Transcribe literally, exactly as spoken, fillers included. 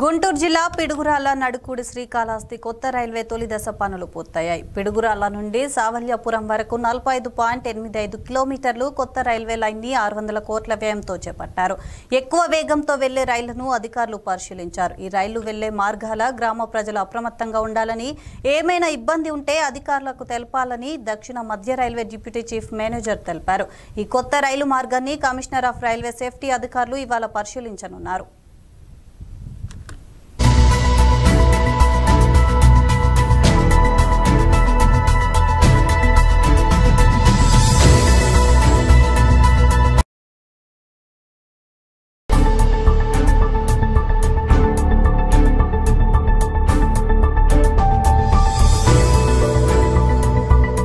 గుంటూరు జిల్లా పిడుగురాళ్ల నడుకూడి శ్రీకాళహస్తి కొత్త రైల్వే తొలి దశ పనులు పూర్తయ్యాయి. పిడుగురాళ్ల నుండి సావల్యాపురం వరకు నలభై ఐదు పాయింట్ ఎనిమిది ఐదు కిలోమీటర్లు కొత్త రైల్వే లైన్ ని ఆరు వందల కోట్ల వ్యయంతో చేపట్టారు. ఎక్కువ వేగంతో వెళ్లే రైళ్లను అధికారులు పరిశీలించారు. ఈ రైళ్లు వెళ్లే మార్గాల గ్రామ ప్రజలు అప్రమత్తంగా ఉండాలని, ఏమైనా ఇబ్బంది ఉంటే అధికారులకు తెలపాలని దక్షిణ మధ్య రైల్వే డిప్యూటీ చీఫ్ మేనేజర్ తెలిపారు. ఈ కొత్త రైలు మార్గాన్ని కమిషనర్ ఆఫ్ రైల్వే సేఫ్టీ అధికారులు ఇవాళ పరిశీలించనున్నారు.